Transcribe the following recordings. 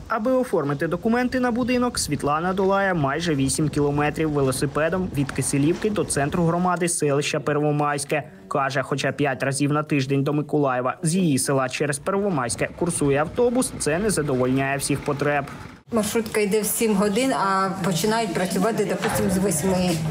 Аби оформити документи на будинок, Світлана долає майже 8 кілометрів велосипедом від Киселівки до центру громади селища Первомайське. Каже, хоча 5 разів на тиждень до Миколаєва з її села через Первомайське курсує автобус, це не задовольняє всіх потреб. Маршрутка йде в 7 годин, а починають працювати, допустимо, з 8.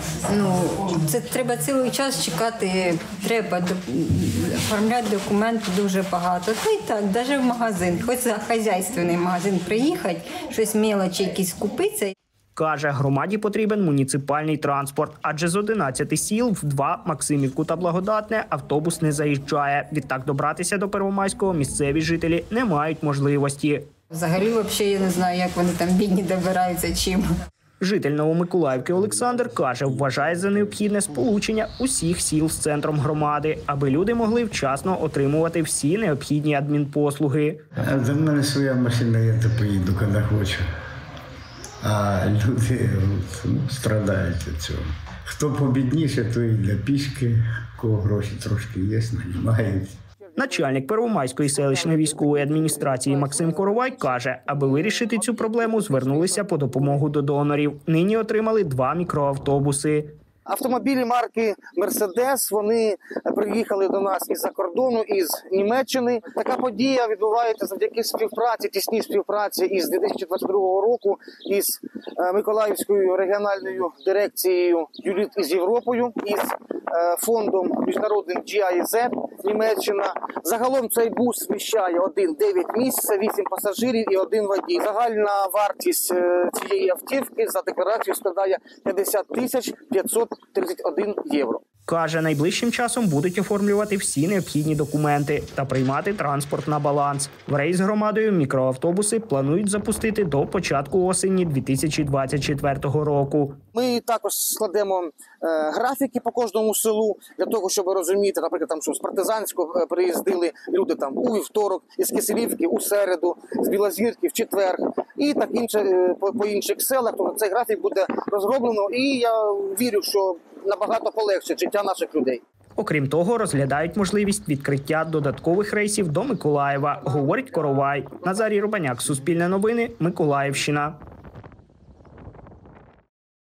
Це треба цілий час чекати, треба оформляти документи дуже багато. Та й так, навіть в магазин, хоч за хазяйственний магазин приїхати, щось мелочі якісь купитися. Каже, громаді потрібен муніципальний транспорт, адже з 11 сіл в 2 – Максимівку та Благодатне – автобус не заїжджає. Відтак добратися до Первомайського місцеві жителі не мають можливості. Взагалі, я не знаю, як вони там бідні добираються чим. Житель Новомиколаївки Олександр каже, вважає за необхідне сполучення усіх сіл з центром громади, аби люди могли вчасно отримувати всі необхідні адмінпослуги. До мене своя машина, я то поїду, коли хочу. А люди страдають від цього. Хто побідніше, то і для пішки, кого гроші трошки є, нанімають. Начальник Первомайської селищної військової адміністрації Максим Коровай каже, аби вирішити цю проблему, звернулися по допомогу до донорів. Нині отримали 2 мікроавтобуси. Автомобілі марки «Мерседес», вони приїхали до нас із-за кордону, із Німеччини. Така подія відбувається завдяки співпраці, тісній співпраці із 2022 року із Миколаївською регіональною дирекцією «Юліт із Європою», із фондом міжнародним GIZ Німеччина. Загалом цей бус вміщає 9 місць, 8 пасажирів і 1 водій. Загальна вартість цієї автівки за декларацією складає 50 531 євро. Каже, найближчим часом будуть оформлювати всі необхідні документи та приймати транспорт на баланс. В рейс з громадою мікроавтобуси планують запустити до початку осені 2024 року. Ми також складемо графіки по кожному селу, для того, щоб розуміти, наприклад, там, що з Партизанського приїздили люди там у вівторок, із Киселівки у середу, з Білозірки в четвер і так інше по інших селах. Тобто цей графік буде розроблено і я вірю, що набагато полегшить життя наших людей. Окрім того, розглядають можливість відкриття додаткових рейсів до Миколаєва, говорить Коровай. Назарій Рубаняк, Суспільне новини, Миколаївщина.